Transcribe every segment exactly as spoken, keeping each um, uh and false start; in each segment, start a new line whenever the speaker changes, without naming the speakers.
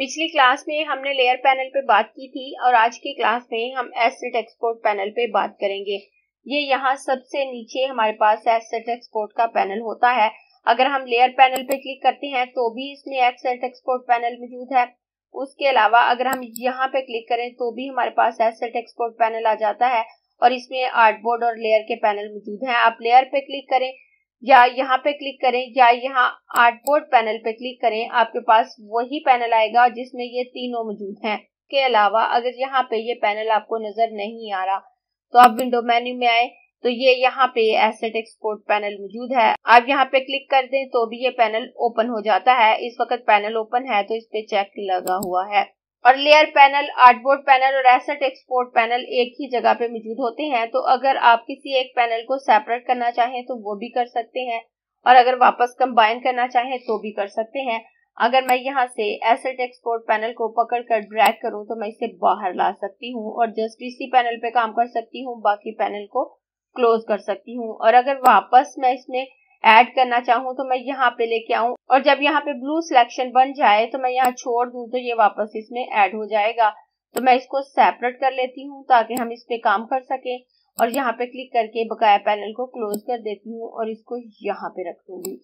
पिछली क्लास में हमने लेयर पैनल पे बात की थी और आज की क्लास में हम एसेट एक्सपोर्ट पैनल पे बात करेंगे। ये यहाँ सबसे नीचे हमारे पास एसेट एक्सपोर्ट का पैनल होता है। अगर हम लेयर पैनल पे क्लिक करते हैं तो भी इसमें एसेट एक्सपोर्ट पैनल मौजूद है। उसके अलावा अगर हम यहाँ पे क्लिक करें तो भी हमारे पास एसेट एक्सपोर्ट पैनल आ जाता है और इसमें आर्टबोर्ड और लेयर के पैनल मौजूद हैं। आप लेयर पे क्लिक करें या यहाँ पे क्लिक करें या यहाँ आर्टबोर्ड पैनल पे क्लिक करें, आपके पास वही पैनल आएगा जिसमें ये तीनों मौजूद हैं। के अलावा अगर यहाँ पे ये पैनल आपको नजर नहीं आ रहा तो आप विंडो मेन्यू में आए तो ये यहाँ पे एसेट एक्सपोर्ट पैनल मौजूद है। आप यहाँ पे क्लिक कर दें तो भी ये पैनल ओपन हो जाता है। इस वक्त पैनल ओपन है तो इस पे चेक लगा हुआ है। और लेयर पैनल, आर्टबोर्ड पैनल और एसेट एक्सपोर्ट पैनल एक ही जगह पे मौजूद होते हैं। तो अगर आप किसी एक पैनल को सेपरेट करना चाहें तो वो भी कर सकते हैं और अगर वापस कंबाइन करना चाहें तो भी कर सकते हैं। अगर मैं यहाँ से एसेट एक्सपोर्ट पैनल को पकड़ कर ड्रैग करूं तो मैं इसे बाहर ला सकती हूँ और जस्ट इसी पैनल पे काम कर सकती हूँ, बाकी पैनल को क्लोज कर सकती हूँ। और अगर वापस मैं इसमें ऐड करना चाहूँ तो मैं यहाँ पे लेके आऊं और जब यहाँ पे ब्लू सिलेक्शन बन जाए तो मैं यहाँ छोड़ दूं तो ये वापस इसमें ऐड हो जाएगा। तो मैं इसको सेपरेट कर लेती हूँ ताकि हम इस पे काम कर सकें और यहाँ पे क्लिक करके बकाया पैनल को क्लोज कर देती हूँ और इसको यहाँ पे रख दूंगी।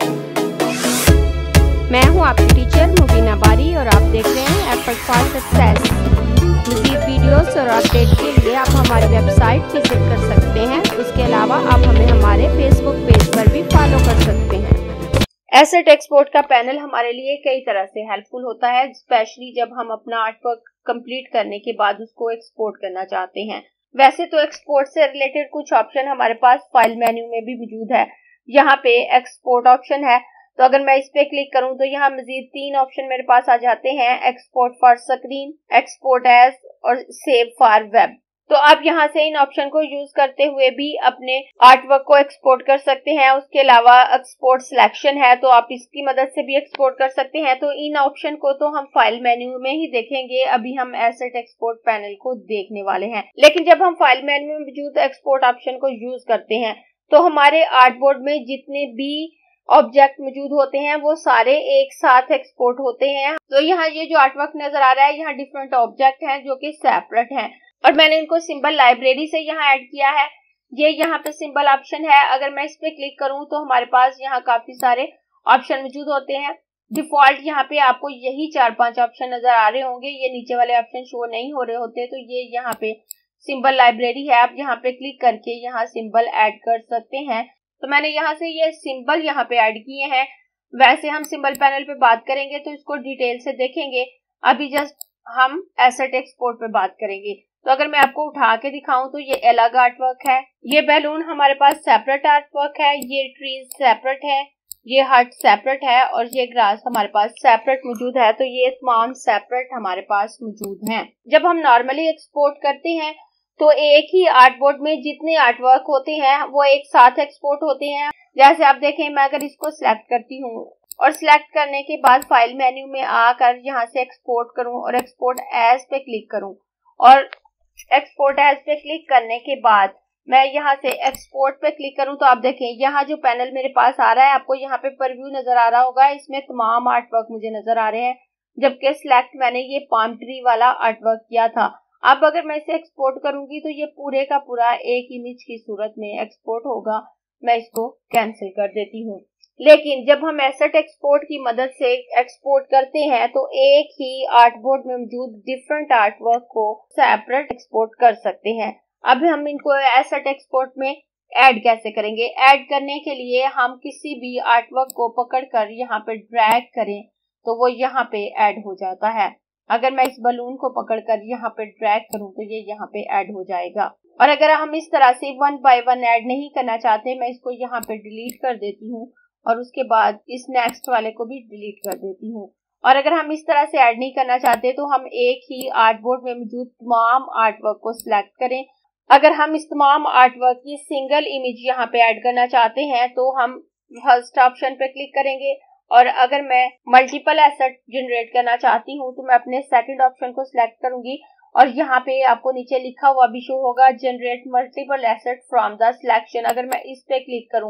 मैं हूँ आपकी टीचर मुबीना बारी और आप देख रहे हैं एफर्ट फॉर सक्सेस। मज़ीद वीडियोस और अपडेट के लिए आप हमारी वेबसाइट विजिट कर सकते हैं। उसके अलावा आप हमें हमारे फेसबुक पेज पर भी फॉलो कर सकते हैं।
एसेट एक्सपोर्ट का पैनल हमारे लिए कई तरह से हेल्पफुल होता है, स्पेशली जब हम अपना आर्टवर्क कंप्लीट करने के बाद उसको एक्सपोर्ट करना चाहते हैं। वैसे तो एक्सपोर्ट से रिलेटेड कुछ ऑप्शन हमारे पास फाइल मेन्यू में भी मौजूद है। यहाँ पे एक्सपोर्ट ऑप्शन है तो अगर मैं इस पे क्लिक करूं तो यहाँ मजीद तीन ऑप्शन मेरे पास आ जाते हैं, export for screen, export as और सेव फॉर वेब। तो आप यहाँ से इन ऑप्शन को यूज करते हुए भी अपने आर्टवर्क को एक्सपोर्ट कर सकते हैं। उसके अलावा एक्सपोर्ट सिलेक्शन है तो आप इसकी मदद से भी एक्सपोर्ट कर सकते हैं। तो इन ऑप्शन को तो हम फाइल मेन्यू में ही देखेंगे, अभी हम एसेट एक्सपोर्ट पैनल को देखने वाले हैं। लेकिन जब हम फाइल मेन्यू में मौजूद एक्सपोर्ट ऑप्शन को यूज करते हैं तो हमारे आर्टबोर्ड में जितने भी ऑब्जेक्ट मौजूद होते हैं वो सारे एक साथ एक्सपोर्ट होते हैं। तो यहाँ ये जो आर्टवर्क नजर आ रहा है, यहाँ डिफरेंट ऑब्जेक्ट हैं जो कि सेपरेट हैं और मैंने इनको सिंबल लाइब्रेरी से यहाँ ऐड किया है। ये यहाँ पे सिंबल ऑप्शन है। अगर मैं इस पे क्लिक करूँ तो हमारे पास यहाँ काफी सारे ऑप्शन मौजूद होते हैं। डिफॉल्ट यहाँ पे आपको यही चार पांच ऑप्शन नजर आ रहे होंगे, ये नीचे वाले ऑप्शन शो नहीं हो रहे होते। तो ये यहाँ पे सिंबल लाइब्रेरी है, आप यहाँ पे क्लिक करके यहाँ सिंबल ऐड कर सकते हैं। तो मैंने यहाँ से ये सिंबल यहाँ पे ऐड किए हैं। वैसे हम सिंबल पैनल पे बात करेंगे तो इसको डिटेल से देखेंगे, अभी जस्ट हम एसेट एक्सपोर्ट पे बात करेंगे। तो अगर मैं आपको उठा के दिखाऊं तो ये अलग आर्टवर्क है, ये बैलून हमारे पास सेपरेट आर्टवर्क है, ये ट्रीज सेपरेट है, ये हट सेपरेट है और ये ग्रास हमारे पास सेपरेट मौजूद है। तो ये तमाम सेपरेट हमारे पास मौजूद हैं। जब हम नॉर्मली एक्सपोर्ट करते हैं तो एक ही आर्टबोर्ड में जितने आर्टवर्क होते हैं वो एक साथ एक्सपोर्ट होते हैं। जैसे आप देखें, मैं अगर इसको सिलेक्ट करती हूँ और सिलेक्ट करने के बाद फाइल मेन्यू में आकर यहाँ से एक्सपोर्ट करूँ और एक्सपोर्ट एज पे क्लिक करूँ और एक्सपोर्ट एज पे क्लिक करने के बाद मैं यहाँ से एक्सपोर्ट पे क्लिक करूँ तो आप देखें यहाँ जो पैनल मेरे पास आ रहा है, आपको यहाँ पे परव्यू नजर आ रहा होगा, इसमें तमाम आर्टवर्क मुझे नजर आ रहे हैं। जबकि सिलेक्ट मैंने ये पाम ट्री वाला आर्टवर्क किया था। अब अगर मैं इसे एक्सपोर्ट करूंगी तो ये पूरे का पूरा एक इमेज की सूरत में एक्सपोर्ट होगा। मैं इसको कैंसिल कर देती हूँ। लेकिन जब हम एसेट एक्सपोर्ट की मदद से एक्सपोर्ट करते हैं तो एक ही आर्टबोर्ड में मौजूद डिफरेंट आर्टवर्क को सेपरेट एक्सपोर्ट कर सकते हैं। अब हम इनको एसेट एक्सपोर्ट में ऐड कैसे करेंगे? ऐड करने के लिए हम किसी भी आर्टवर्क को पकड़कर यहाँ पे ड्रैग करें तो वो यहाँ पे ऐड हो जाता है। अगर मैं इस बलून को पकड़कर यहाँ पे ड्रैग करूँ तो ये यहाँ पे ऐड हो जाएगा। और अगर हम इस तरह से वन बाय वन ऐड नहीं करना चाहते, मैं इसको यहाँ पे डिलीट कर देती हूँ और उसके बाद इस नेक्स्ट वाले को भी डिलीट कर देती हूँ। और अगर हम इस तरह से ऐड नहीं करना चाहते तो हम एक ही आर्टबोर्ड में मौजूद तमाम आर्टवर्क को सिलेक्ट करें। अगर हम इस तमाम आर्टवर्क की सिंगल इमेज यहाँ पे ऐड करना चाहते हैं तो हम फर्स्ट ऑप्शन पे क्लिक करेंगे और अगर मैं मल्टीपल एसेट जनरेट करना चाहती हूँ तो मैं अपने सेकंड ऑप्शन को सिलेक्ट करूंगी और यहाँ पे आपको नीचे लिखा हुआ भी शो होगा generate multiple asset from the selection. अगर मैं इस पे क्लिक करूँ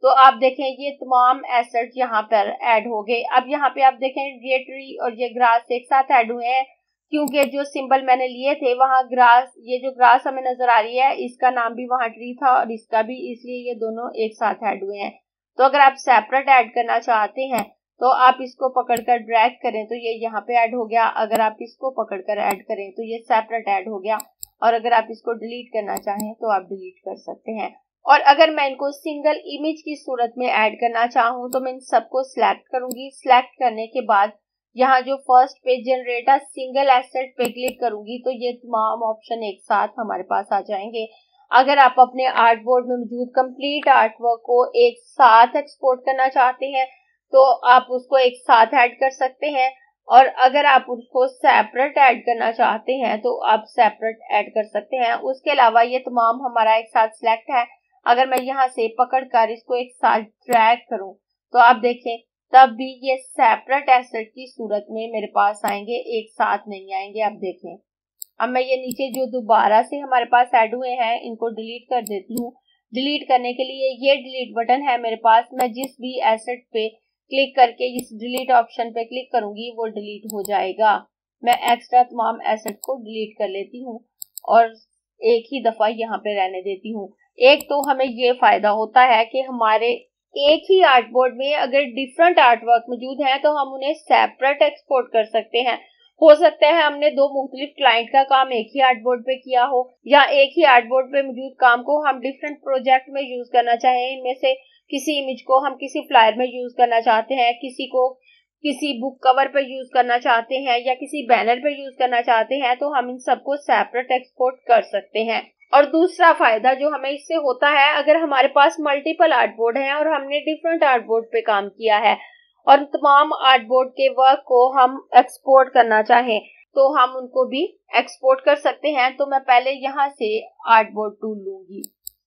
तो आप देखें ये तमाम एसेट्स यहाँ पर ऐड हो गए। अब यहाँ पे आप देखें ये ट्री और ये ग्रास एक साथ ऐड हुए हैं, क्योंकि जो सिंबल मैंने लिए थे वहाँ ग्रास, ये जो ग्रास हमें नजर आ रही है इसका नाम भी वहाँ ट्री था और इसका भी, इसलिए ये दोनों एक साथ ऐड हुए हैं। तो अगर आप सेपरेट ऐड करना चाहते हैं तो आप इसको पकड़कर ड्रैग करें तो ये यहाँ पे ऐड हो गया, अगर आप इसको पकड़कर ऐड करें तो ये सेपरेट ऐड हो गया, और अगर आप इसको डिलीट करना चाहें तो आप डिलीट कर सकते हैं। और अगर मैं इनको सिंगल इमेज की सूरत में ऐड करना चाहूँ तो मैं इन सबको सिलेक्ट करूंगी। सिलेक्ट करने के बाद यहाँ जो फर्स्ट पे जनरेट अ सिंगल एसेट पे क्लिक करूंगी तो ये तमाम ऑप्शन एक साथ हमारे पास आ जाएंगे। अगर आप अपने आर्ट बोर्ड में मौजूद कंप्लीट आर्ट वर्क को एक साथ एक्सपोर्ट करना चाहते हैं तो आप उसको एक साथ ऐड कर सकते हैं, और अगर आप उसको सेपरेट ऐड करना चाहते हैं तो आप सेपरेट ऐड कर सकते हैं। उसके अलावा ये तमाम हमारा एक साथ सिलेक्ट है। अगर मैं यहाँ से पकड़कर इसको एक साथ ड्रैग करूं तो आप देखें तब भी ये सेपरेट एसेट की सूरत में मेरे पास आएंगे, एक साथ नहीं आएंगे। आप देखें अब मैं ये नीचे जो दोबारा से हमारे पास ऐड हुए हैं इनको डिलीट कर देती हूँ। डिलीट करने के लिए ये डिलीट बटन है मेरे पास, मैं जिस भी एसेट पे क्लिक करके इस डिलीट ऑप्शन पे क्लिक करूंगी वो डिलीट हो जाएगा। मैं एक्स्ट्रा तमाम एसेट को डिलीट कर लेती हूँ और एक ही दफा यहाँ पे रहने देती हूँ। एक तो हमें ये फायदा होता है कि हमारे एक ही आर्ट बोर्ड में अगर डिफरेंट आर्ट वर्क मौजूद है तो हम उन्हें सेपरेट एक्सपोर्ट कर सकते हैं। हो सकता है हमने दो मुख्तलिफ क्लाइंट का काम एक ही आर्ट बोर्ड पे किया हो, या एक ही आर्ट बोर्ड पे मौजूद काम को हम डिफरेंट प्रोजेक्ट में यूज करना चाहें। इनमें से किसी इमेज को हम किसी फ्लायर में यूज करना चाहते हैं, किसी को किसी बुक कवर पे यूज करना चाहते हैं, या किसी बैनर पे यूज करना चाहते हैं, तो हम इन सबको सेपरेट एक्सपोर्ट कर सकते हैं। और दूसरा फायदा जो हमें इससे होता है, अगर हमारे पास मल्टीपल आर्ट बोर्ड हैं और हमने डिफरेंट आर्ट बोर्ड पे काम किया है और तमाम आर्ट बोर्ड के वर्क को हम एक्सपोर्ट करना चाहें तो हम उनको भी एक्सपोर्ट कर सकते हैं। तो मैं पहले यहाँ से आर्ट बोर्ड टूल लूंगी।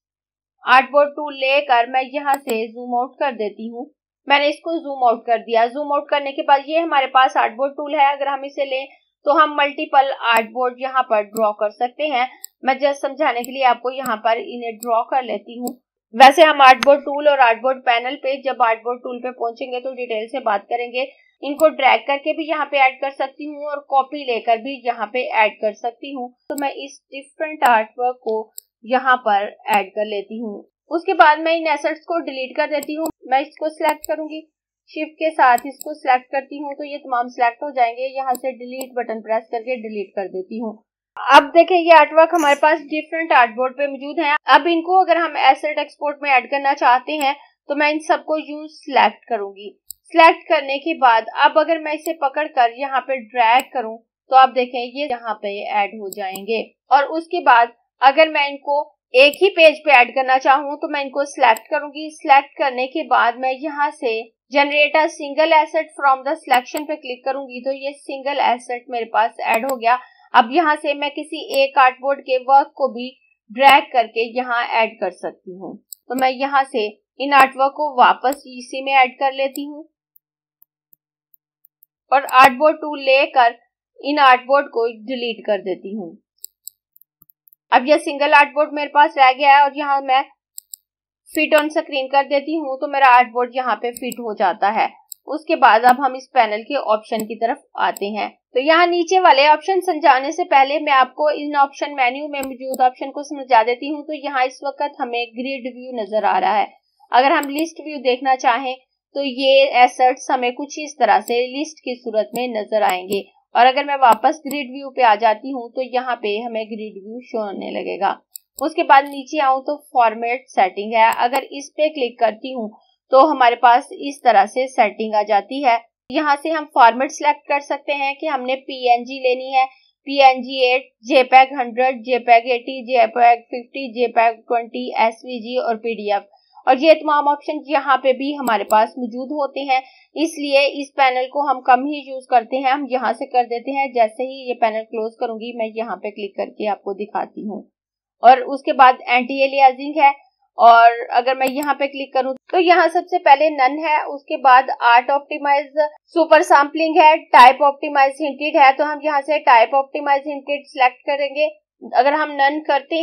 आर्ट बोर्ड टूल लेकर मैं यहाँ से जूम आउट कर देती हूँ। मैंने इसको जूम आउट कर दिया। जूम आउट करने के बाद ये हमारे पास आर्ट बोर्ड टूल है। अगर हम इसे लें तो हम मल्टीपल आर्ट बोर्ड यहाँ पर ड्रॉ कर सकते हैं। मैं जस्ट समझाने के लिए आपको यहाँ पर इन्हें ड्रॉ कर लेती हूँ। वैसे हम आर्ट बोर्ड टूल और आर्ट बोर्ड पैनल पे जब आर्ट बोर्ड टूल पे पहुंचेंगे तो डिटेल से बात करेंगे। इनको ड्रैग करके भी यहाँ पे ऐड कर सकती हूँ और कॉपी लेकर भी यहाँ पे ऐड कर सकती हूँ। तो मैं इस डिफरेंट आर्ट वर्क को यहाँ पर ऐड कर लेती हूँ। उसके बाद मैं इन एसेट्स को डिलीट कर देती हूँ। मैं इसको सिलेक्ट करूंगी, शिफ्ट के साथ इसको सिलेक्ट करती हूँ तो ये तमाम सिलेक्ट हो जाएंगे। यहाँ से डिलीट बटन प्रेस करके डिलीट कर देती हूँ। अब देखें ये आर्टवर्क हमारे पास डिफरेंट आर्ट बोर्ड पे मौजूद है। अब इनको अगर हम एसेट एक्सपोर्ट में ऐड करना चाहते हैं तो मैं इन सबको यूज सिलेक्ट करूंगी। सिलेक्ट करने के बाद अब अगर मैं इसे पकड़ कर यहाँ पे ड्रैग करूं तो आप देखें ये यहाँ पे ऐड हो जाएंगे। और उसके बाद अगर मैं इनको एक ही पेज पे ऐड करना चाहूँ तो मैं इनको सिलेक्ट करूंगी। सिलेक्ट करने के बाद मैं यहाँ से generate a single asset from the selection पे क्लिक करूंगी तो ये सिंगल एसेट मेरे पास ऐड हो गया। अब यहाँ से मैं किसी एक आर्टबोर्ड के वर्क को भी ड्रैग करके यहाँ ऐड कर सकती हूँ। तो मैं यहाँ से इन आर्टवर्क को वापस इसी में ऐड कर लेती हूँ और आर्टबोर्ड टूल लेकर इन आर्टबोर्ड को डिलीट कर देती हूँ। अब यह सिंगल आर्टबोर्ड मेरे पास रह गया है और यहाँ मैं फिट ऑन स्क्रीन कर देती हूँ तो मेरा आर्टबोर्ड यहाँ पे फिट हो जाता है। उसके बाद अब हम इस पैनल के ऑप्शन की तरफ आते हैं। तो यहाँ नीचे वाले ऑप्शन समझाने से पहले मैं आपको इन ऑप्शन मेन्यू में मौजूद ऑप्शन को समझा देती हूँ। तो यहाँ इस वक्त हमें ग्रिड व्यू नजर आ रहा है। अगर हम लिस्ट व्यू देखना चाहें तो ये एसेट्स हमें कुछ इस तरह से लिस्ट की सूरत में नजर आएंगे। और अगर मैं वापस ग्रिड व्यू पे आ जाती हूँ तो यहाँ पे हमें ग्रिड व्यू शो होने लगेगा। उसके बाद नीचे आऊँ तो फॉर्मेट सेटिंग है। अगर इस पे क्लिक करती हूँ तो हमारे पास इस तरह से सेटिंग आ जाती है। यहाँ से हम फॉर्मेट सिलेक्ट कर सकते हैं कि हमने पीएनजी लेनी है, PNG eight, JPEG hundred, JPEG eighty, JPEG fifty, JPEG twenty, SVG और पीडीएफ। और ये तमाम ऑप्शन यहाँ पे भी हमारे पास मौजूद होते हैं, इसलिए इस पैनल को हम कम ही यूज करते हैं। हम यहाँ से कर देते हैं। जैसे ही ये पैनल क्लोज करूंगी मैं यहाँ पे क्लिक करके आपको दिखाती हूँ। और उसके बाद एंटी एलियासिंग है और अगर मैं यहाँ पे क्लिक करूँ तो यहाँ सबसे पहले नन है। उसके बाद आर्ट ऑप्टिमाइज सुपर सैम्पलिंग है, टाइप ऑप्टिमाइज हिंटेड है। तो हम यहाँ से टाइप ऑप्टिमाइज हिंटेड सिलेक्ट करेंगे। अगर हम नन करते हैं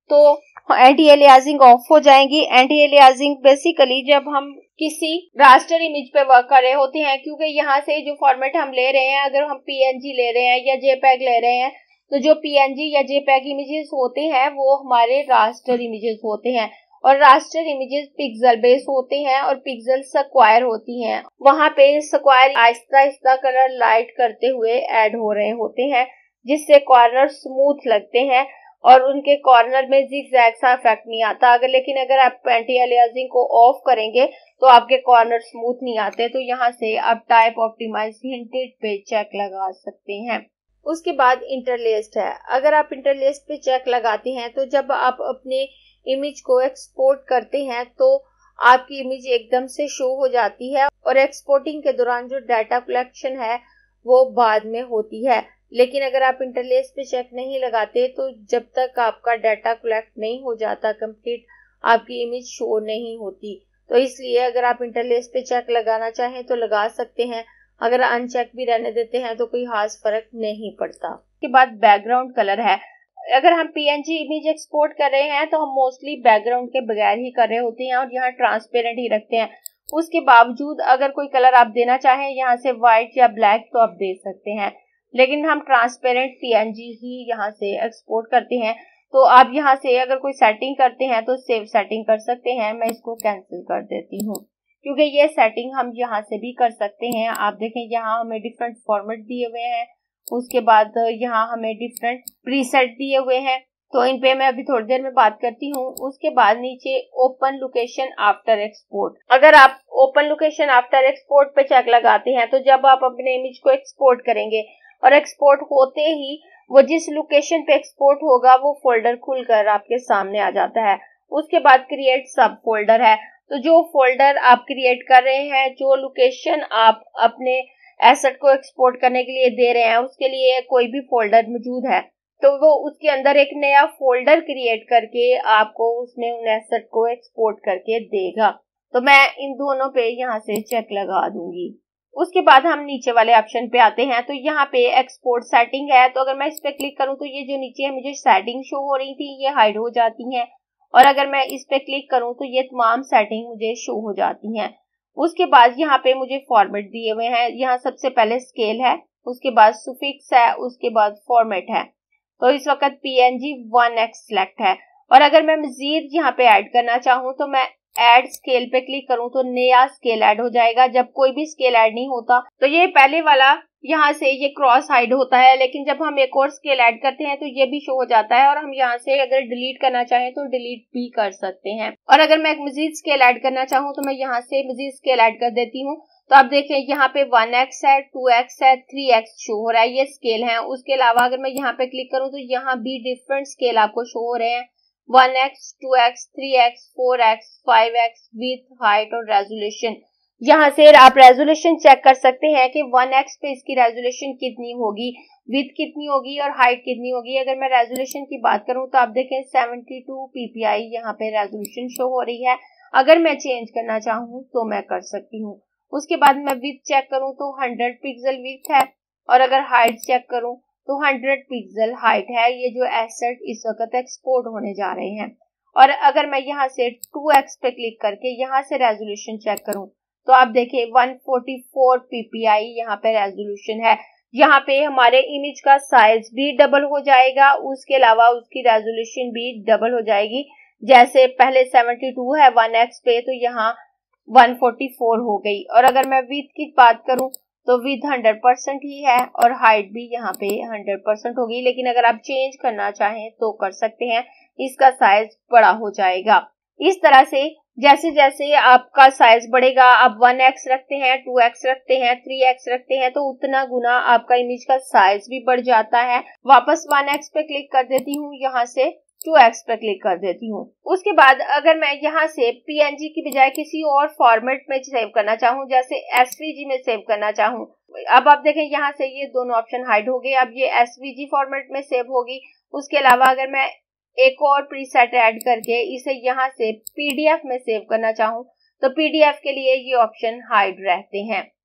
तो एंटी एलियासिंग ऑफ हो जाएंगी। एंटी एलियासिंग बेसिकली जब हम किसी रास्टर इमेज पे वर्क कर रहे होते हैं, क्योंकि यहाँ से जो फॉर्मेट हम ले रहे हैं, अगर हम पीएनजी ले रहे हैं या जेपैग ले रहे हैं, तो जो पीएनजी या जेपैग इमेजेस होते हैं वो हमारे रास्टर इमेजेस होते हैं, और रास्टर इमेजेस पिक्सल बेस होते हैं और पिक्सल स्क्वायर होती हैं। वहां पे square Aahista Aahista colour light करते हुए ऐड हो रहे होते हैं, जिससे कॉर्नर स्मूथ लगते हैं और उनके कॉर्नर में जिगजैग सा इफेक्ट नहीं आता। अगर लेकिन अगर आप एंटी एलियासिंग को ऑफ करेंगे तो आपके कॉर्नर स्मूथ नहीं आते। तो यहाँ से आप टाइप ऑप्टिमाइज हिंटेड पे चेक लगा सकते हैं। उसके बाद इंटरलेस्ड है। अगर आप इंटरलेस्ड पे चेक लगाते हैं तो जब आप अपने इमेज को एक्सपोर्ट करते हैं तो आपकी इमेज एकदम से शो हो जाती है, और एक्सपोर्टिंग के दौरान जो डाटा कलेक्शन है वो बाद में होती है। लेकिन अगर आप इंटरलेस पे चेक नहीं लगाते तो जब तक आपका डाटा कलेक्ट नहीं हो जाता कंप्लीट, आपकी इमेज शो नहीं होती। तो इसलिए अगर आप इंटरलेस पे चेक लगाना चाहें तो लगा सकते हैं, अगर अनचेक भी रहने देते हैं तो कोई खास फर्क नहीं पड़ता। उसके बाद बैकग्राउंड कलर है। अगर हम पीएनजी इमेज एक्सपोर्ट कर रहे हैं तो हम मोस्टली बैकग्राउंड के बगैर ही कर रहे होते हैं और यहाँ ट्रांसपेरेंट ही रखते हैं। उसके बावजूद अगर कोई कलर आप देना चाहें यहाँ से व्हाइट या ब्लैक तो आप दे सकते हैं, लेकिन हम ट्रांसपेरेंट पीएनजी ही यहाँ से एक्सपोर्ट करते हैं। तो आप यहाँ से अगर कोई सेटिंग करते हैं तो सेव सेटिंग कर सकते हैं। मैं इसको कैंसिल कर देती हूँ क्योंकि ये सेटिंग हम यहाँ से भी कर सकते हैं। आप देखें यहाँ हमें डिफरेंट फॉर्मेट दिए हुए हैं, उसके बाद यहाँ हमें डिफरेंट प्रीसेट दिए हुए हैं, तो इन पे मैं अभी थोड़ी देर में बात करती हूँ। उसके बाद नीचे ओपन लोकेशन आफ्टर एक्सपोर्ट। अगर आप ओपन लोकेशन आफ्टर एक्सपोर्ट पे चेक लगाते हैं तो जब आप अपने इमेज को एक्सपोर्ट करेंगे और एक्सपोर्ट होते ही वो जिस लोकेशन पे एक्सपोर्ट होगा वो फोल्डर खुलकर आपके सामने आ जाता है। उसके बाद क्रिएट सब फोल्डर है, तो जो फोल्डर आप क्रिएट कर रहे हैं, जो लोकेशन आप अपने एसेट को एक्सपोर्ट करने के लिए दे रहे हैं, उसके लिए कोई भी फोल्डर मौजूद है तो वो उसके अंदर एक नया फोल्डर क्रिएट करके आपको उसमें उन एसेट को एक्सपोर्ट करके देगा। तो मैं इन दोनों पे यहाँ से चेक लगा दूंगी। उसके बाद हम नीचे वाले ऑप्शन पे आते हैं, तो यहाँ पे एक्सपोर्ट सेटिंग है। तो अगर मैं इस पे क्लिक करूँ तो ये जो नीचे है मुझे सेटिंग शो हो रही थी ये हाइड हो जाती हैं, और अगर मैं इस पे क्लिक करूँ तो ये तमाम सेटिंग मुझे शो हो जाती हैं। उसके बाद यहाँ पे मुझे फॉर्मेट दिए हुए हैं। यहाँ सबसे पहले स्केल है, उसके बाद सुफिक्स है, उसके बाद फॉर्मेट है। तो इस वक्त पीएनजी वन एक्स सिलेक्ट है, और अगर मैं मजीद यहाँ पे ऐड करना चाहूँ तो मैं ऐड स्केल पे क्लिक करूँ तो नया स्केल ऐड हो जाएगा। जब कोई भी स्केल ऐड नहीं होता तो ये पहले वाला यहाँ से ये क्रॉस हाइड होता है, लेकिन जब हम एक और स्केल ऐड करते हैं तो ये भी शो हो जाता है, और हम यहाँ से अगर डिलीट करना चाहें तो डिलीट भी कर सकते हैं। और अगर मैं एक मजीद स्केल ऐड करना चाहूँ तो मैं यहाँ से मजीद स्केल ऐड कर देती हूँ। तो आप देखें यहाँ पे वन एक्स है, टू एक्स है, थ्री एक्स शो हो रहा है, ये स्केल है। उसके अलावा अगर मैं यहाँ पे क्लिक करूँ तो यहाँ भी डिफरेंट स्केल आपको शो हो रहे हैं, one x, two x, three x, four x, five x with height और रेजोल्यूशन। यहाँ से आप रेजोल्यूशन चेक कर सकते हैं कि वन एक्स पे इसकी रेजोल्यूशन कितनी होगी, विथ कितनी होगी और हाइट कितनी होगी। अगर मैं रेजोल्यूशन की बात करूँ तो आप देखें सेवेंटी टू पीपीआई यहाँ पे रेजोल्यूशन शो हो रही है। अगर मैं चेंज करना चाहूँ तो मैं कर सकती हूँ। उसके बाद मैं विथ चेक करूँ तो हंड्रेड पिक्सल विथ है, और अगर हाइट चेक करूँ तो हंड्रेड पिक्सल हाइट है। ये जो एसेट इस वक्त एक्सपोर्ट होने जा रहे हैं। और अगर मैं यहाँ से टू एक्स पे क्लिक करके यहाँ से रेजोल्यूशन चेक करूँ तो आप देखें वन फोर्टी फोर पीपीआई यहाँ पे रेजोल्यूशन है। यहाँ पे हमारे इमेज का साइज भी डबल हो जाएगा, उसके अलावा उसकी रेजोल्यूशन भी डबल हो जाएगी। जैसे पहले सेवेंटी टू है वन एक्स पे, तो यहाँ वन फोर्टी फोर हो गई। और अगर मैं विथ की बात करूं तो विथ हंड्रेड परसेंट ही है, और हाइट भी यहाँ पे हंड्रेड परसेंट होगी। लेकिन अगर आप चेंज करना चाहें तो कर सकते हैं, इसका साइज बड़ा हो जाएगा। इस तरह से जैसे जैसे आपका साइज बढ़ेगा, आप वन एक्स रखते हैं, टू एक्स रखते हैं, थ्री एक्स रखते हैं, तो उतना गुना आपका इमेज का साइज भी बढ़ जाता है। वापस वन एक्स पे क्लिक कर देती हूँ, यहाँ से टू एक्स पे क्लिक कर देती हूँ। उसके बाद अगर मैं यहाँ से पीएनजी की बजाय किसी और फॉर्मेट में सेव करना चाहूँ, जैसे एसवीजी में सेव करना चाहूँ, अब आप देखें यहाँ से ये दोनों ऑप्शन हाइड हो गए। अब ये एसवीजी फॉर्मेट में सेव होगी। उसके अलावा अगर मैं एक और प्रीसेट ऐड करके इसे यहाँ से पीडीएफ में सेव करना चाहूँ तो पीडीएफ के लिए ये ऑप्शन हाइड रहते हैं।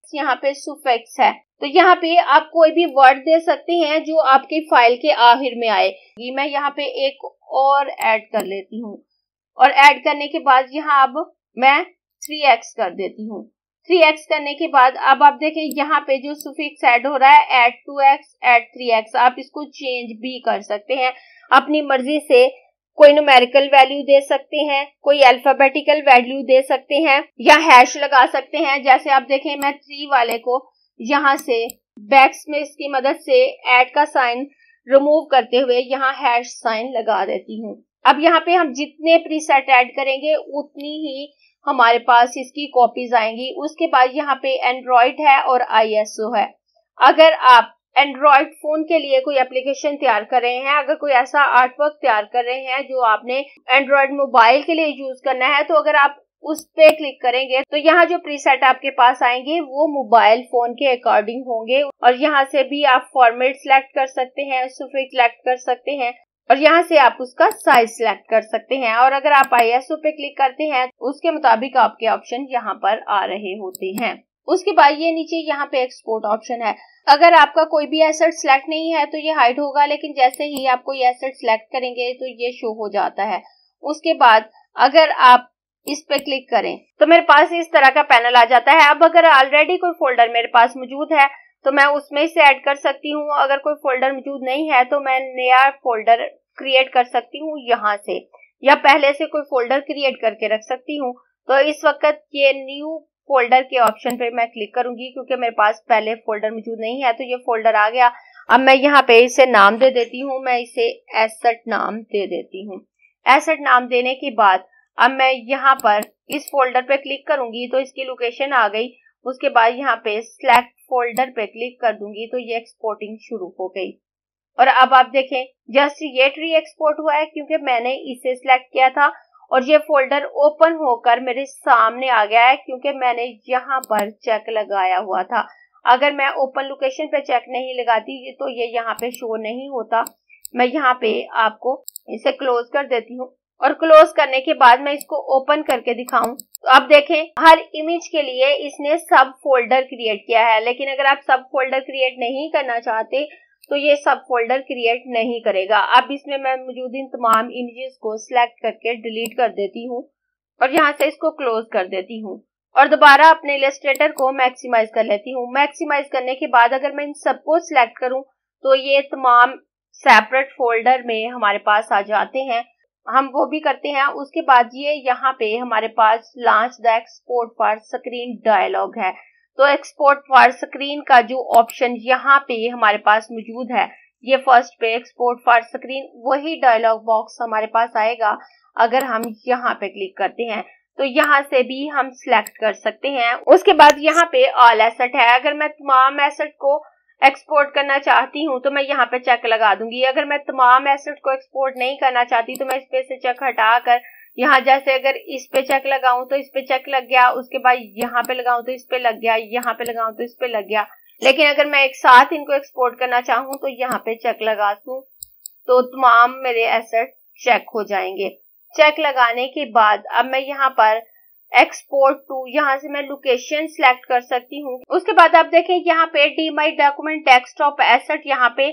यहाँ पे सुफिक्स है, तो यहाँ पे आप कोई भी वर्ड दे सकते हैं जो आपकी फाइल के आखिर में आए। मैं यहाँ पे एक और ऐड कर लेती हूँ और ऐड करने के बाद यहाँ अब मैं थ्री एक्स कर देती हूँ। थ्री एक्स करने के बाद अब आप देखें यहाँ पे जो सुफिक्स ऐड हो रहा है, add two x, add three x, आप इसको चेंज भी कर सकते हैं अपनी मर्जी से। कोई न्यूमेरिकल वैल्यू दे सकते हैं, कोई अल्फाबेटिकल वैल्यू दे सकते हैं या हैश लगा सकते हैं। जैसे आप देखें मैं थ्री वाले को यहाँ से बैकस्पेस की मदद से ऐड का साइन रिमूव करते हुए यहाँ हैश साइन लगा देती हूँ। अब यहाँ पे हम जितने प्रीसेट ऐड करेंगे उतनी ही हमारे पास इसकी कॉपीज आएंगी। उसके बाद यहाँ पे एंड्रॉइड है और आई एस ओ है। अगर आप एंड्रॉइड फोन के लिए कोई एप्लीकेशन तैयार कर रहे हैं, अगर कोई ऐसा आर्ट वर्क तैयार कर रहे हैं जो आपने एंड्रॉइड मोबाइल के लिए यूज करना है, तो अगर आप उस पे क्लिक करेंगे तो यहाँ जो प्रीसेट आपके पास आएंगे वो मोबाइल फोन के अकॉर्डिंग होंगे। और यहाँ से भी आप फॉर्मेट सिलेक्ट कर सकते हैं, सुफिक्स सिलेक्ट कर सकते हैं और यहाँ से आप उसका साइज सिलेक्ट कर सकते हैं। और अगर आप आई एस ओ पे क्लिक करते हैं उसके मुताबिक आपके ऑप्शन यहाँ पर आ रहे होते हैं। उसके बाद ये नीचे यहाँ पे एक्सपोर्ट ऑप्शन है। अगर आपका कोई भी एसेट सिलेक्ट नहीं है तो ये हाइड होगा, लेकिन जैसे ही आप कोई एसेट सिलेक्ट करेंगे तो ये शो हो जाता है। उसके बाद अगर आप इस पे क्लिक करें तो मेरे पास इस तरह का पैनल आ जाता है। अब अगर ऑलरेडी कोई फोल्डर मेरे पास मौजूद है तो मैं उसमें से ऐड कर सकती हूँ। अगर कोई फोल्डर मौजूद नहीं है तो मैं नया फोल्डर क्रिएट कर सकती हूँ यहाँ से, या पहले से कोई फोल्डर क्रिएट करके रख सकती हूँ। तो इस वक्त ये न्यू फोल्डर के ऑप्शन पे मैं क्लिक करूंगी क्योंकि मेरे पास पहले फोल्डर मौजूद नहीं है, तो ये फोल्डर आ गया। अब मैं यहाँ पे इसे नाम दे देती हूँ, मैं इसे एसेट नाम दे देती हूँ। एसेट नाम देने के बाद अब मैं यहाँ पर इस फोल्डर पे क्लिक करूंगी तो इसकी लोकेशन आ गई। उसके बाद यहाँ पे सिलेक्ट फोल्डर पे क्लिक कर दूंगी तो ये एक्सपोर्टिंग शुरू हो गई। और अब आप देखें जस्ट ये ट्री एक्सपोर्ट हुआ है क्योंकि मैंने इसे सिलेक्ट किया था और ये फोल्डर ओपन होकर मेरे सामने आ गया है क्योंकि मैंने यहाँ पर चेक लगाया हुआ था। अगर मैं ओपन लोकेशन पे चेक नहीं लगाती तो ये यहाँ पे शो नहीं होता। मैं यहाँ पे आपको इसे क्लोज कर देती हूँ और क्लोज करने के बाद मैं इसको ओपन करके दिखाऊं तो आप देखें हर इमेज के लिए इसने सब फोल्डर क्रिएट किया है। लेकिन अगर आप सब फोल्डर क्रिएट नहीं करना चाहते तो ये सब फोल्डर क्रिएट नहीं करेगा। अब इसमें मैं मौजूद इन तमाम इमेजेस को सिलेक्ट करके डिलीट कर देती हूँ और यहाँ से इसको क्लोज कर देती हूँ और दोबारा अपने इलस्ट्रेटर को मैक्सिमाइज कर लेती हूँ। मैक्सिमाइज करने के बाद अगर मैं इन सबको सिलेक्ट करूँ तो ये तमाम सेपरेट फोल्डर में हमारे पास आ जाते हैं, हम वो भी करते हैं। उसके बाद ये यहाँ पे हमारे पास launch the export for screen dialog है। तो एक्सपोर्ट फॉर स्क्रीन का जो ऑप्शन यहाँ पे हमारे पास मौजूद है, ये फर्स्ट पे एक्सपोर्ट फॉर स्क्रीन, वही डायलॉग बॉक्स हमारे पास आएगा अगर हम यहाँ पे क्लिक करते हैं। तो यहाँ से भी हम सिलेक्ट कर सकते हैं। उसके बाद यहाँ पे ऑल एसेट है। अगर मैं तमाम एसेट को एक्सपोर्ट करना चाहती हूँ तो मैं यहाँ पे चेक लगा दूंगी। अगर मैं तमाम एसेट को एक्सपोर्ट नहीं करना चाहती तो मैं इस पे से चेक हटाकर यहाँ जैसे अगर इस पे चेक लगाऊं तो इस पे चेक लग गया, उसके बाद यहाँ पे लगाऊं तो इस पे लग गया, यहाँ पे लगाऊं तो इस पे लग गया। लेकिन अगर मैं एक साथ इनको एक्सपोर्ट करना चाहूँ तो यहाँ पे चेक लगा दूं तो तमाम मेरे एसेट चेक हो जाएंगे। चेक लगाने के बाद अब मैं यहाँ पर एक्सपोर्ट टू, यहाँ से मैं लोकेशन सिलेक्ट कर सकती हूँ। उसके बाद आप देखें यहाँ पे D my document desktop asset, यहाँ पे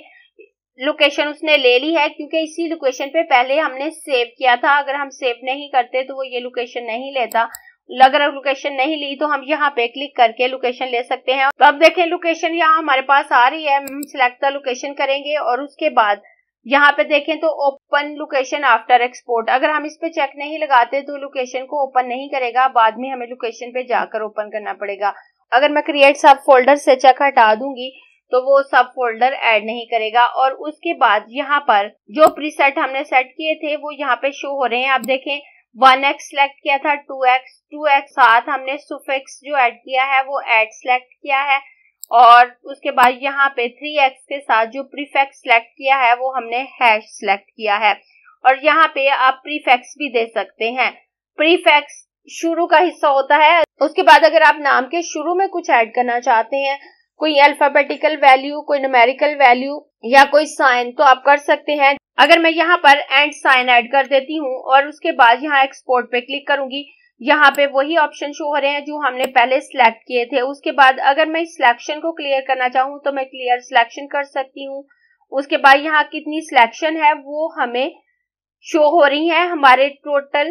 लोकेशन उसने ले ली है क्योंकि इसी लोकेशन पे पहले हमने सेव किया था। अगर हम सेव नहीं करते तो वो ये लोकेशन नहीं लेता। अगर लोकेशन नहीं ली तो हम यहाँ पे क्लिक करके लोकेशन ले सकते हैं। तो अब देखें लोकेशन यहाँ हमारे पास आ रही है, हम सिलेक्ट द लोकेशन करेंगे और उसके बाद यहाँ पे देखें तो ओपन लोकेशन आफ्टर एक्सपोर्ट, अगर हम इस पे चेक नहीं लगाते तो लोकेशन को ओपन नहीं करेगा, बाद में हमें लोकेशन पे जाकर ओपन करना पड़ेगा। अगर मैं क्रिएट सब फोल्डर से चेक हटा दूंगी तो वो सब फोल्डर ऐड नहीं करेगा। और उसके बाद यहाँ पर जो प्रीसेट हमने सेट किए थे वो यहाँ पे शो हो रहे हैं। आप देखें वन एक्स सिलेक्ट किया था, टू एक्स, टू एक्स साथ हमने सुफिक्स जो ऐड किया है वो ऐड सिलेक्ट किया है और उसके बाद यहाँ पे थ्री एक्स के साथ जो प्रीफिक्स सिलेक्ट किया है वो हमने हैश सिलेक्ट किया है। और यहाँ पे आप प्रीफिक्स भी दे सकते हैं। प्रीफिक्स शुरू का हिस्सा होता है। उसके बाद अगर आप नाम के शुरू में कुछ ऐड करना चाहते हैं, कोई अल्फाबेटिकल वैल्यू, कोई न्यूमेरिकल वैल्यू या कोई साइन, तो आप कर सकते हैं। अगर मैं यहाँ पर एंड साइन ऐड कर देती हूँ और उसके बाद यहाँ एक्सपोर्ट पे क्लिक करूंगी, यहाँ पे वही ऑप्शन शो हो रहे हैं जो हमने पहले सिलेक्ट किए थे। उसके बाद अगर मैं इस सिलेक्शन को क्लियर करना चाहूँ तो मैं क्लियर सिलेक्शन कर सकती हूँ। उसके बाद यहाँ कितनी सिलेक्शन है वो हमें शो हो रही है। हमारे टोटल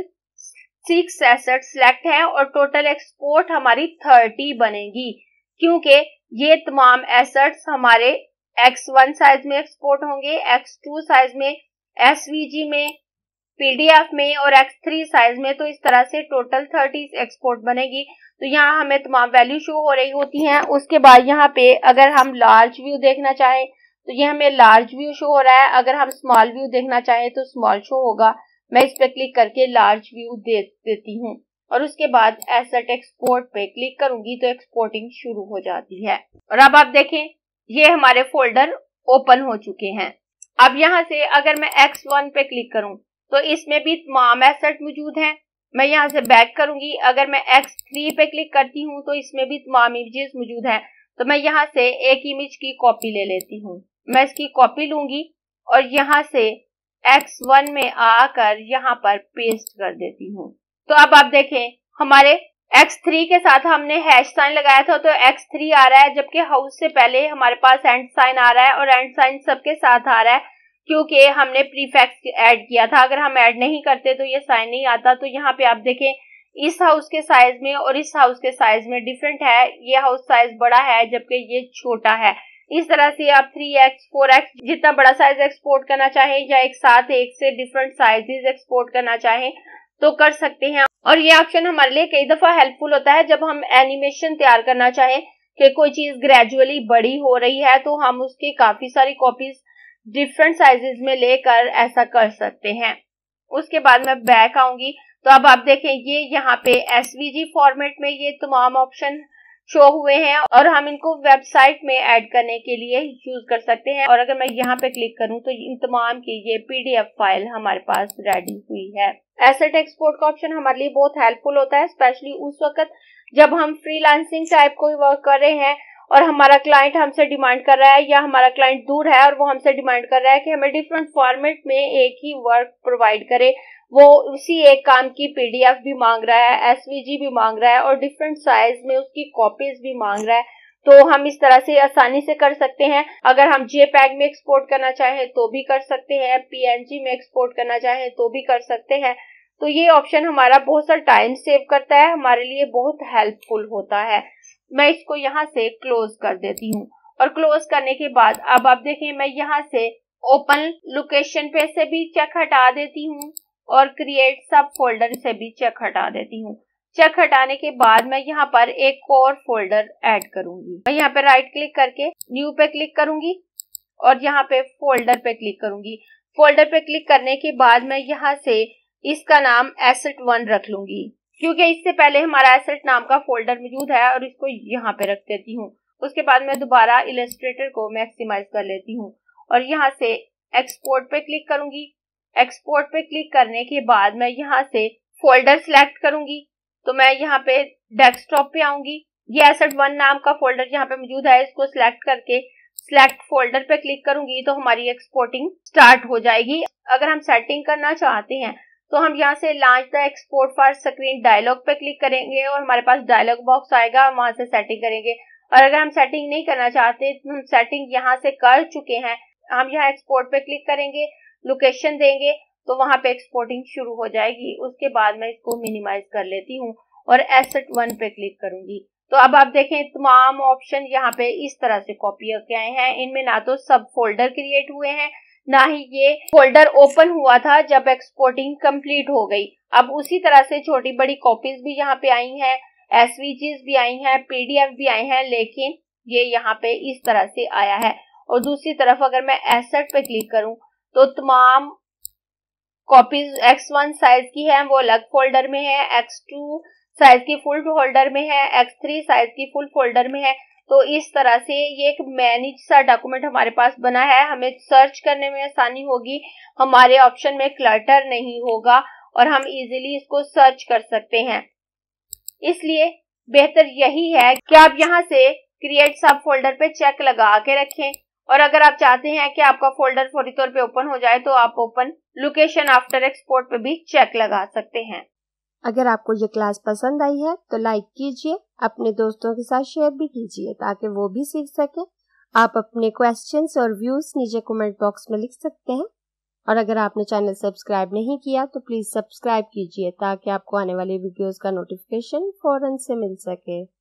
सिक्स एसेट सिलेक्ट है और टोटल एक्सपोर्ट हमारी थर्टी बनेगी, क्योंकि ये तमाम एसेट्स हमारे एक्स वन साइज में एक्सपोर्ट होंगे, एक्स टू साइज में, एसवीजी में, पीडीएफ में और एक्स थ्री साइज में। तो इस तरह से टोटल थर्टी एक्सपोर्ट बनेगी। तो यहाँ हमें तमाम वैल्यू शो हो रही होती हैं। उसके बाद यहाँ पे अगर हम लार्ज व्यू देखना चाहें तो ये हमें लार्ज व्यू शो हो रहा है। अगर हम स्मॉल व्यू देखना चाहें तो स्मॉल शो होगा। मैं इस पे क्लिक करके लार्ज व्यू दे देती हूँ और उसके बाद एसेट एक्सपोर्ट पे क्लिक करूंगी तो एक्सपोर्टिंग शुरू हो जाती है। और अब आप देखें ये हमारे फोल्डर ओपन हो चुके हैं। अब यहाँ से अगर मैं एक्स वन पे क्लिक करूं तो इसमें भी तमाम एसेट मौजूद हैं। मैं यहाँ से बैक करूंगी। अगर मैं एक्स थ्री पे क्लिक करती हूँ तो इसमें भी तमाम इमेजेस मौजूद हैं। तो मैं यहाँ से एक इमेज की कॉपी ले लेती हूँ। मैं इसकी कॉपी लूंगी और यहाँ से एक्स वन में आकर यहाँ पर पेस्ट कर देती हूँ। तो अब आप देखें हमारे एक्स थ्री के साथ हमने हैश साइन लगाया था तो एक्स थ्री आ रहा है, जबकि हाउस से पहले हमारे पास एंड साइन आ रहा है और एंड साइन सबके साथ आ रहा है क्योंकि हमने प्रीफिक्स ऐड किया था। अगर हम ऐड नहीं करते तो ये साइन नहीं आता। तो यहाँ पे आप देखें इस हाउस के साइज में और इस हाउस के साइज में डिफरेंट है। ये हाउस साइज बड़ा है जबकि ये छोटा है। इस तरह से आप थ्री एक्स, फोर एक्स जितना बड़ा साइज एक्सपोर्ट करना चाहें या एक साथ एक से डिफरेंट साइजेस एक्सपोर्ट करना चाहें तो कर सकते हैं। और ये ऑप्शन हमारे लिए कई दफा हेल्पफुल होता है जब हम एनिमेशन तैयार करना चाहें कि कोई चीज ग्रेजुअली बड़ी हो रही है तो हम उसकी काफी सारी कॉपीज डिफरेंट साइजेस में लेकर ऐसा कर सकते हैं। उसके बाद मैं बैक आऊंगी तो अब आप देखें ये यहाँ पे एसवीजी फॉर्मेट में ये तमाम ऑप्शन शो हुए हैं और हम इनको वेबसाइट में ऐड करने के लिए यूज कर सकते हैं। और अगर मैं यहाँ पे क्लिक करूँ तो इन तमाम की ये पीडीएफ फाइल हमारे पास रेडी हुई है। एसेट एक्सपोर्ट का ऑप्शन हमारे लिए बहुत हेल्पफुल होता है, स्पेशली उस वक्त जब हम फ्रीलांसिंग टाइप कोई वर्क कर रहे हैं और हमारा क्लाइंट हमसे डिमांड कर रहा है या हमारा क्लाइंट दूर है और वो हमसे डिमांड कर रहा है कि हमें डिफरेंट फॉर्मेट में एक ही वर्क प्रोवाइड करे। वो उसी एक काम की पीडीएफ भी मांग रहा है, एसवीजी भी मांग रहा है और डिफरेंट साइज में उसकी कॉपीज भी मांग रहा है। तो हम इस तरह से आसानी से कर सकते हैं। अगर हम जेपैग में एक्सपोर्ट करना चाहें तो भी कर सकते हैं, पीएनजी में एक्सपोर्ट करना चाहें तो भी कर सकते हैं। तो ये ऑप्शन हमारा बहुत सारा टाइम सेव करता है, हमारे लिए बहुत हेल्पफुल होता है। मैं इसको यहाँ से क्लोज कर देती हूँ और क्लोज करने के बाद अब आप देखें मैं यहाँ से ओपन लोकेशन पे से भी चेक हटा देती हूँ और क्रिएट सब फोल्डर से भी चेक हटा देती हूँ। चेक हटाने के बाद मैं यहाँ पर एक और फोल्डर ऐड करूंगी। मैं यहाँ पे राइट क्लिक करके न्यू पे क्लिक करूंगी और यहाँ पे फोल्डर पे क्लिक करूंगी। फोल्डर पे क्लिक करने के बाद मैं यहाँ से इसका नाम एसेट वन रख लूंगी क्योंकि इससे पहले हमारा एसेट नाम का फोल्डर मौजूद है और इसको यहाँ पे रख देती हूँ। उसके बाद मैं दोबारा इलस्ट्रेटर को मैक्सिमाइज कर लेती हूँ और यहाँ से एक्सपोर्ट पे क्लिक करूंगी। एक्सपोर्ट पे क्लिक करने के बाद मैं यहाँ से फोल्डर सिलेक्ट करूंगी तो मैं यहाँ पे डेस्कटॉप पे आऊंगी। ये एसेट वन नाम का फोल्डर यहाँ पे मौजूद है, इसको सिलेक्ट करके सिलेक्ट फोल्डर पे क्लिक करूंगी तो हमारी एक्सपोर्टिंग स्टार्ट हो जाएगी। अगर हम सेटिंग करना चाहते हैं तो हम यहाँ से launch the export for screen dialog पे क्लिक करेंगे और हमारे पास डायलॉग बॉक्स आएगा, वहां से सेटिंग करेंगे। और अगर हम सेटिंग नहीं करना चाहते तो हम सेटिंग यहाँ से कर चुके हैं। हम यहाँ एक्सपोर्ट पे क्लिक करेंगे, लोकेशन देंगे तो वहां पे एक्सपोर्टिंग शुरू हो जाएगी। उसके बाद मैं इसको मिनिमाइज कर लेती हूँ और एसेट वन पे क्लिक करूंगी। तो अब आप देखें तमाम ऑप्शन यहाँ पे इस तरह से कॉपी होके आए हैं। इनमें ना तो सब फोल्डर क्रिएट हुए हैं ना ही ये फोल्डर ओपन हुआ था जब एक्सपोर्टिंग कंप्लीट हो गई। अब उसी तरह से छोटी बड़ी कॉपीज भी यहाँ पे आई हैं, एसवीजीज भी आई हैं, पीडीएफ भी आई हैं, लेकिन ये यहाँ पे इस तरह से आया है। और दूसरी तरफ अगर मैं एसेट पे क्लिक करूं तो तमाम कॉपीज एक्स वन साइज की है वो अलग फोल्डर में है, एक्स टू साइज की फुल फोल्डर में है, एक्स थ्री साइज की फुल फोल्डर में है। तो इस तरह से ये एक मैनेज सा डॉक्यूमेंट हमारे पास बना है। हमें सर्च करने में आसानी होगी, हमारे ऑप्शन में क्लटर नहीं होगा और हम इजीली इसको सर्च कर सकते हैं। इसलिए बेहतर यही है कि आप यहाँ से क्रिएट सब फोल्डर पे चेक लगा के रखें और अगर आप चाहते हैं कि आपका फोल्डर फौरी तौर पे ओपन हो जाए तो आप ओपन लोकेशन आफ्टर एक्सपोर्ट पे भी चेक लगा सकते हैं।
अगर आपको ये क्लास पसंद आई है तो लाइक कीजिए, अपने दोस्तों के साथ शेयर भी कीजिए ताकि वो भी सीख सकें। आप अपने क्वेश्चंस और व्यूज नीचे कमेंट बॉक्स में लिख सकते हैं। और अगर आपने चैनल सब्सक्राइब नहीं किया तो प्लीज़ सब्सक्राइब कीजिए ताकि आपको आने वाली वीडियोस का नोटिफिकेशन फौरन से मिल सके।